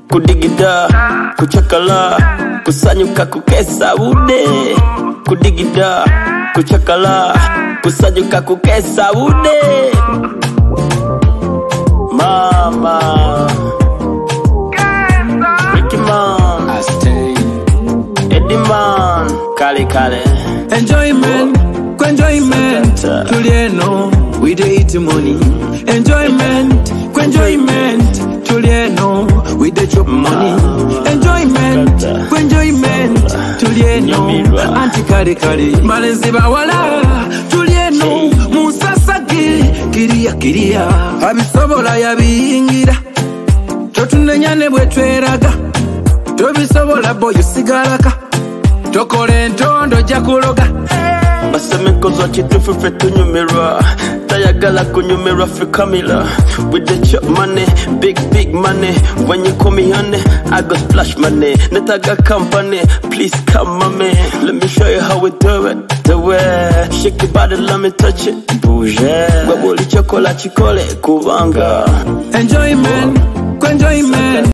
kudigida, kuchakala, kusanyuka kukesa ude. Kudigida, kuchakala, kusanyuka kukesa ude. Mama Ricky Man, I stay Eddie Man, kale kale. Enjoyment, tulieno, we dey eat money. Enjoyment, tulieno, we dey chop money. Enjoyment, tulieno, anti kare kare. Malenzi bawala, tulieno, musasaki, kiria. Abisobola yabingira, totunenyane bwetweraga. Tobisobola boyo sigalaka, tokole entondo jakuloga. Baseme kozo chitufu fetu nyumira, tayagala kunyumira fi Camila. With the chop money, big money. When you call me honey, I go splash money. Netaga company, please come mommy. Let me show you how we do it. The way, shake your body, let me touch it. Bouge, baboli chocolate chikole kubanga. Enjoyment.